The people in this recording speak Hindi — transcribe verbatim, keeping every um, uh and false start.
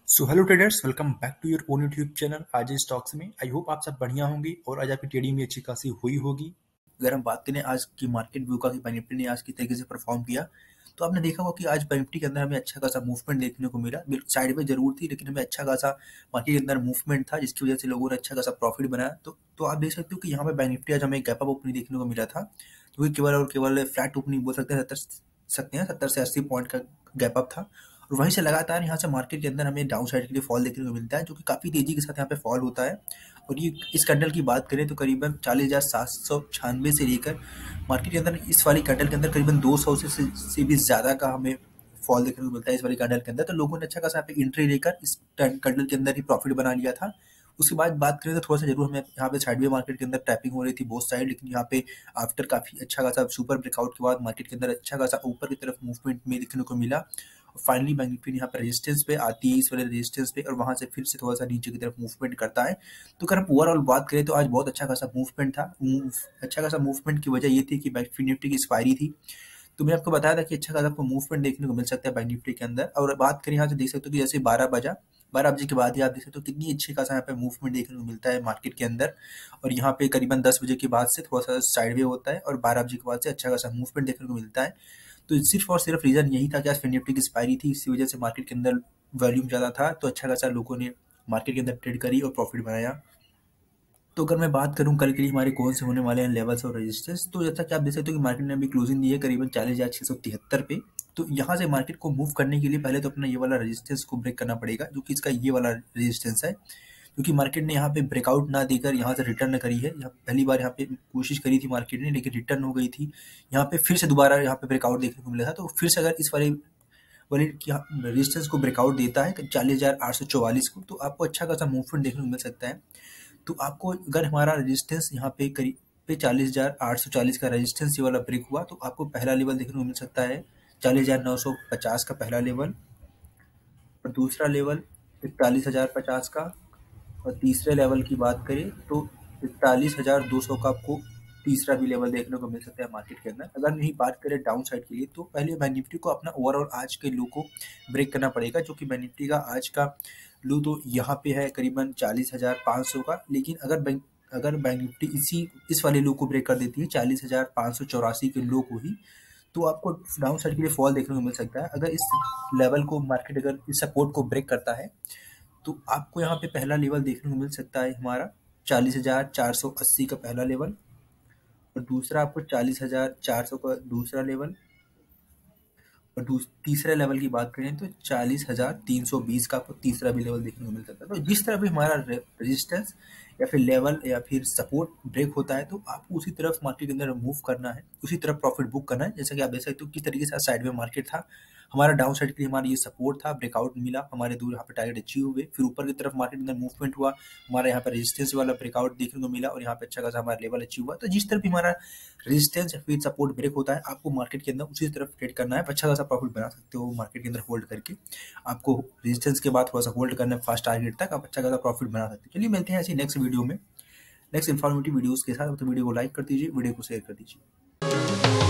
So hello traders, welcome back to your own YouTube channel आज स्टॉक्स में। आई होप आप सब बढ़िया होंगे और आज आपकी ट्रेडिंग भी अच्छी खासी हुई होगी। अगर हम बात करें आज की मार्केट व्यू का कि बैंक निफ्टी ने आज किस तरीके से परफॉर्म किया, तो आपने देखा होगा कि आज बैंक निफ्टी के अंदर हमें अच्छा खासा मूवमेंट देखने को मिला। बिल्कुल साइड में जरूर थी, लेकिन हमें अच्छा खासा मार्केट के अंदर मूवमेंट था, जिसकी वजह से लोगों ने अच्छा खासा प्रॉफिट बनाया। तो तो आप देख सकते हो कि यहाँ पे बैंक निफ्टी आज हमें गैप अप ओपनिंग देखने को मिला था, जो कि केवल और केवल फ्लैट ओपनिंग बोल सकते हैं, सत्तर सकते हैं सत्तर से अस्सी पॉइंट का गैप अप था। और वहीं से लगातार यहाँ से मार्केट के अंदर हमें डाउन साइड के लिए फॉल देखने को मिलता है, जो कि काफ़ी तेजी के साथ यहाँ पे फॉल होता है। और ये इस कैंडल की बात करें तो करीबन चालीस हज़ार सात सौ छियानवे से लेकर मार्केट के अंदर इस वाली कैंडल के अंदर करीबन दो सौ से, से, से भी ज़्यादा का हमें फॉल देखने को मिलता है इस वाली कैंडल के अंदर। तो लोगों ने अच्छा खासा यहाँ पे एंट्री लेकर इस कैंडल के अंदर ही प्रॉफिट बना लिया था। उसके बाद बात करें तो थोड़ा सा जरूर हमें यहाँ पे साइडवे मार्केट के अंदर टैपिंग हो रही थी बोथ साइड, लेकिन यहाँ पे आफ्टर काफ़ी अच्छा खासा सुपर ब्रेकआउट के बाद मार्केट के अंदर अच्छा खासा ऊपर की तरफ मूवमेंट में देखने को मिला। फाइनली बैंक निफ्टी यहाँ पर रेजिस्टेंस पे आती है, इस वाले रेजिस्टेंस पे, और वहां से फिर से थोड़ा सा नीचे की तरफ मूवमेंट करता है। तो अगर हम ओवरऑल बात करें तो आज बहुत अच्छा खासा मूवमेंट था। मूव अच्छा खासा मूवमेंट की वजह ये थी कि बैंक निफ्टी की एक्सपायरी थी। तो मैं आपको बताया था कि अच्छा खासा आपको मूवमेंट देखने को मिल सकता है बैंक निफ्टी के अंदर। और बात करें यहाँ से देख सकते हो कि जैसे बारह बजा बारह बजे के बाद ही आप देख सकते हो कितनी अच्छी खासा यहाँ पे मूवमेंट देखने को मिलता है मार्केट के अंदर। और यहाँ पे करीबन दस बजे के बाद से थोड़ा सा साइडवे होता है और बारह बजे के बाद से अच्छा खासा मूवमेंट देखने को मिलता है। तो सिर्फ और सिर्फ रीजन यही था कि आज निफ्टी की एक्सपायरी थी, इसी वजह से मार्केट के अंदर वॉल्यूम ज़्यादा था, तो अच्छा खासा लोगों ने मार्केट के अंदर ट्रेड करी और प्रॉफिट बनाया। तो अगर मैं बात करूं कल के लिए हमारे कौन से होने वाले हैं लेवल्स और रेजिस्टेंस, तो जैसा कि आप देख सकते हो कि मार्केट ने अभी क्लोजिंग दी है करीबन चालीस हज़ार छह सौ तिहत्तर पे। तो यहाँ से मार्केट को मूव करने के लिए पहले तो अपना ये वाला रेजिस्टेंस को ब्रेक करना पड़ेगा, जो कि इसका ये वाला रेजिस्टेंस है, क्योंकि मार्केट ने यहाँ पे ब्रेकआउट ना देकर यहाँ से रिटर्न करी है। यहाँ पहली बार यहाँ पे कोशिश करी थी मार्केट ने, लेकिन रिटर्न हो गई थी। यहाँ पे फिर से दोबारा यहाँ पे ब्रेकआउट देखने को मिला था। तो फिर से अगर इस वाले वाले रेजिस्टेंस को ब्रेकआउट देता है चालीस हज़ार आठ सौ चौवालीस को, तो आपको अच्छा खासा मूवमेंट देखने को मिल सकता है। तो आपको अगर हमारा रेजिस्टेंस यहाँ पे करीब पे चालीस हज़ार आठ सौ चालीस का रेजिस्टेंस ये वाला ब्रेक हुआ, तो आपको पहला लेवल देखने को मिल सकता है चालीस हज़ार नौ सौ पचास का पहला लेवल, और दूसरा लेवल इकतालीस हज़ार पचास का, और तीसरे लेवल की बात करें तो इकतालीस हज़ार दो सौ का आपको तीसरा भी लेवल देखने को मिल सकता है मार्केट के अंदर। अगर नहीं बात करें डाउन साइड के लिए, तो पहले बैंक निफ्टी को अपना ओवरऑल आज के लो को ब्रेक करना पड़ेगा, जो कि बैंक निफ्टी का आज का लो तो यहाँ पे है करीबन चालीस हज़ार पाँच सौ का। लेकिन अगर बैंक अगर बैंक निफ्टी इसी इस वाले लो को ब्रेक कर देती है चालीस हज़ार पाँच सौ चौरासी के लो को ही, तो आपको डाउन साइड के लिए फॉल देखने को मिल सकता है। अगर इस लेवल को मार्केट अगर इस सपोर्ट को ब्रेक करता है, तो आपको यहाँ पे पहला लेवल देखने को मिल सकता है हमारा चालीस हज़ार चार सौ अस्सी का पहला लेवल, और दूसरा आपको चालीस हज़ार चार सौ का दूसरा लेवल, और तीसरे लेवल की बात करें तो चालीस हज़ार तीन सौ बीस का आपको तीसरा भी लेवल देखने को मिल सकता है। तो जिस तरह भी हमारा रेजिस्टेंस या फिर लेवल या फिर सपोर्ट ब्रेक होता है, तो आपको उसी तरफ मार्केट के अंदर मूव करना है, उसी तरफ प्रॉफिट बुक करना है। जैसा कि आप देख सकते हो किस तरीके से साइड में मार्केट था, हमारा डाउन साइड के लिए हमारा ये सपोर्ट था, ब्रेकआउट मिला, हमारे दूर यहाँ पे टारगेट अचीव हुए, फिर ऊपर की तरफ मार्केट के अंदर मूवमेंट हुआ, हमारा यहाँ पे रेजिस्टेंस वाला ब्रेकआउट देखने को मिला, और यहाँ पे अच्छा खासा हमारा लेवल अचीव हुआ। तो जिस तरफ भी हमारा रेजिस्टेंस या फिर सपोर्ट ब्रेक होता है, आपको मार्केट के अंदर उसी तरफ ट्रेड करना है, अच्छा खासा प्रॉफिट बना सकते हो मार्केट के अंदर होल्ड करके। आपको रेजिस्टेंस के बाद थोड़ा सा होल्ड करना है फर्स्ट टारगेट तक, आप अच्छा खासा प्रॉफिट बना सकते हो। चलिए मिलते हैं ऐसी नेक्स्ट वीडियो में, नेक्स्ट इन्फॉर्मेटिव वीडियोस के साथ। तो वीडियो को लाइक कर दीजिए, वीडियो को शेयर कर दीजिए।